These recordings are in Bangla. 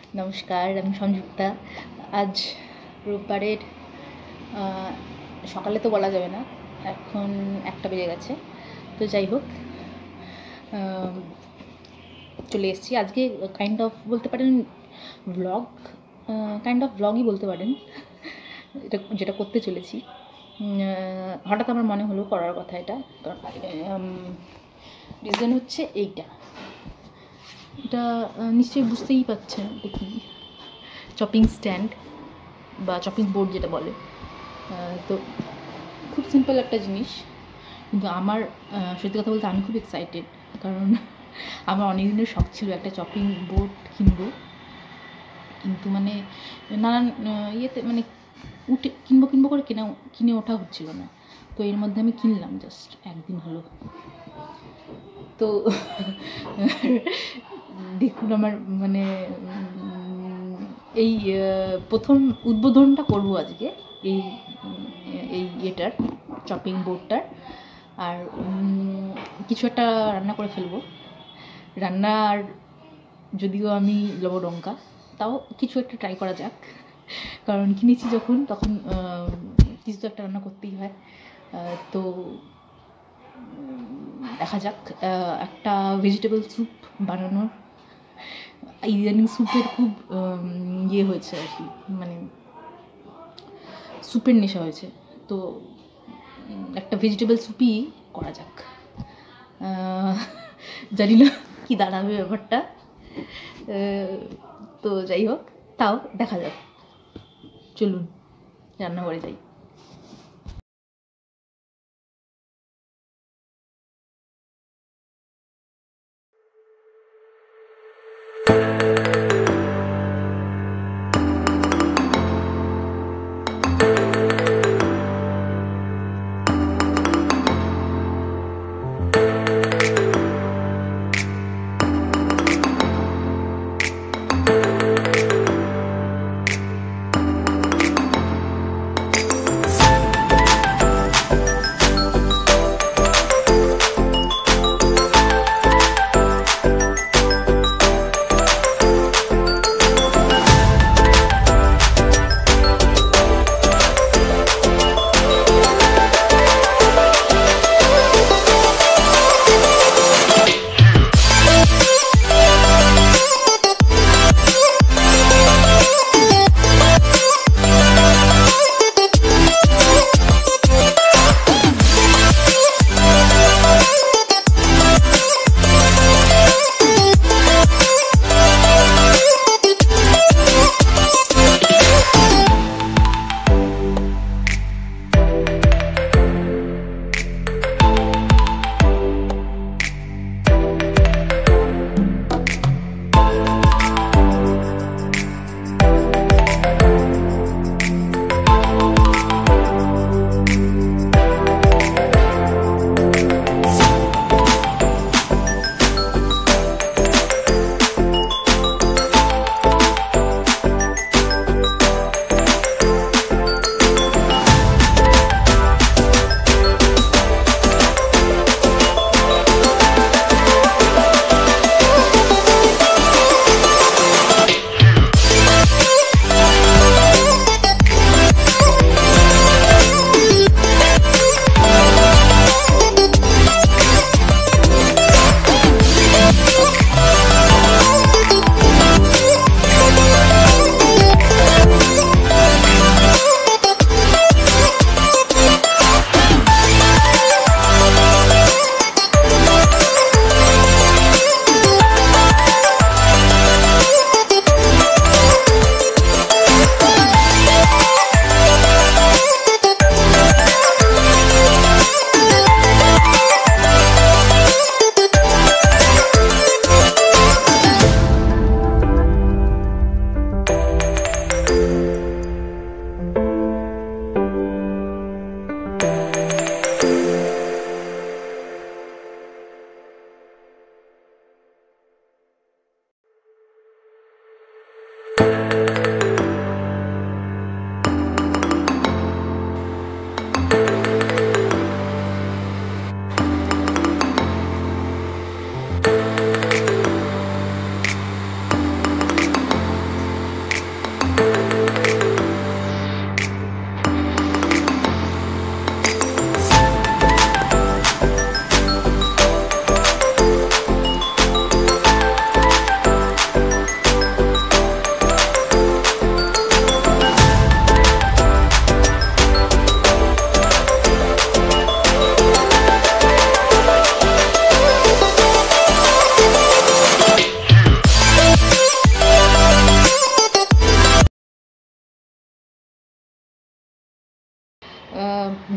নমস্কার, আমি সংযুক্তা। আজ রোববারের সকালে তো বলা যাবে না, এখন 1টা বেজে গেছে। তো যাই হোক, চলে এসেছি আজকে। কাইন্ড অফ বলতে পারেন ব্লগ, ব্লগই বলতে পারেন এটা, যেটা করতে চলেছি। হঠাৎ আমার মনে হলো করার কথা এটা, কারণ রিজন হচ্ছে এটা নিশ্চয়ই বুঝতেই পারছেন দেখি, চপিং স্ট্যান্ড বা চপিং বোর্ড যেটা বলে। তো খুব সিম্পল একটা জিনিস, কিন্তু আমার সত্যি কথা বলতে আমি খুব এক্সাইটেড, কারণ আমার অনেক দিনের শখ ছিল একটা চপিং বোর্ড কিনবো, কিন্তু মানে নানান ইয়েতে মানে কিনবো করে কিনে ওঠা হচ্ছিল না। তো এর মধ্যে আমি কিনলাম, জাস্ট একদিন হলো। তো দেখুন আমার মানে এই প্রথম উদ্বোধনটা করবো আজকে এই এটার, চপিং বোর্ডটার। আর কিছু একটা রান্না করে ফেলবো। রান্নার যদিও আমি লবডঙ্কা, তাও কিছু একটা ট্রাই করা যাক, কারণ কিনেছি যখন তখন কিছু তো একটা রান্না করতেই হয়। তো দেখা যাক। একটা ভেজিটেবল স্যুপ বানানোর ইদানিং স্যুপের খুব ইয়ে হয়েছে আর কি, মানে স্যুপের নেশা হয়েছে। তো একটা ভেজিটেবল স্যুপই করা যাক। জানি না কী দাঁড়াবে ব্যাপারটা, তো যাই হোক, তাও দেখা যাক। চলুন রান্নাঘরে যাই।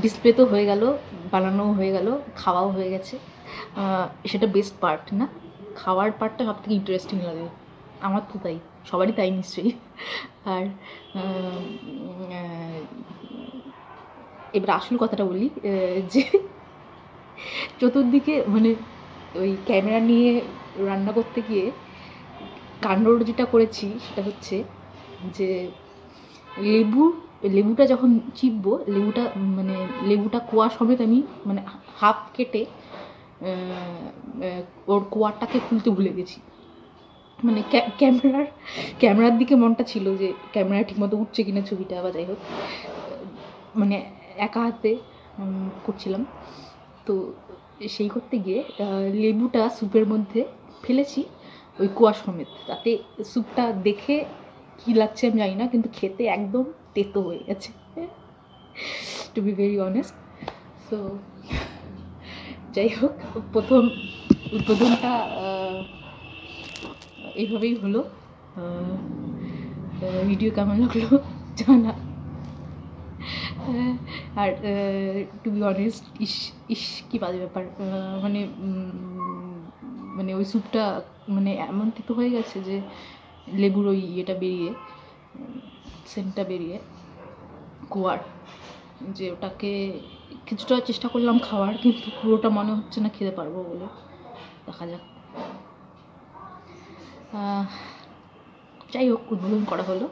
ডিসপ্লে তো হয়ে গেল, বানানোও হয়ে গেল, খাওয়াও হয়ে গেছে। সেটা বেস্ট পার্ট না? খাওয়ার পার্টটা সব থেকে ইন্টারেস্টিং লাগে, আমার তো তাই, সবারই তাই নিশ্চয়ই। আর এবার আসল কথাটা বলি, যে চতুর্দিকে মানে ওই ক্যামেরা নিয়ে রান্না করতে গিয়ে কাণ্ড যেটা করেছি সেটা হচ্ছে যে লেবুটা যখন চিপবো, লেবুটা কোয়া সমেত আমি মানে হাফ কেটে ওর কোয়াটাকে খুলতে ভুলে গেছি। মানে ক্যামেরার দিকে মনটা ছিল যে ক্যামেরা ঠিকমতো উঠছে কিনা ছবিটা, বা যাই হোক, মানে একা হাতে করছিলাম। তো সেই করতে গিয়ে লেবুটা স্যুপের মধ্যে ফেলেছি ওই কোয়া সমেত, তাতে স্যুপটা দেখে কী লাগছে আমি জানি না, কিন্তু খেতে একদম তেতো হয়ে গেছে, to be very honest. So যাই হোক, প্রথম উদ্বোধনটা এইভাবেই হলো। ভিডিও কেমন লাগলো জানা। আর টু বি অনেস্ট, ইস কী বাজে ব্যাপার, মানে ওই স্যুপটা মানে এমন তিতো হয়ে গেছে যে লেবুর ওই ইয়েটা বেরিয়ে, সেন্টটা বেরিয়ে কোয়ার, যে ওটাকে কিছুটা চেষ্টা করলাম খাওয়ার, কিন্তু পুরোটা মনে হচ্ছে না খেতে পারবো বলে। দেখা যাক। যাই হোক, উদ্বোধন করা হলো,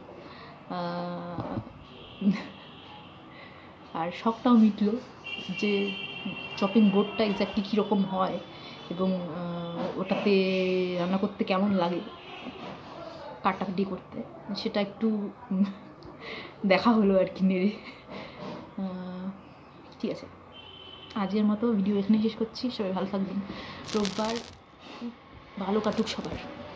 আর শখটাও মিটলো যে চপিং বোর্ডটা এক্স্যাক্টলি কীরকম হয় এবং ওটাতে রান্না করতে কেমন লাগে, কাটাকাটি করতে, সেটা একটু দেখা হলো আর কি নেড়ে। ঠিক আছে, আজকের মতো ভিডিও এখানে শেষ করছি। সবাই ভালো থাকবেন, রোববার ভালো কাটুক সবার।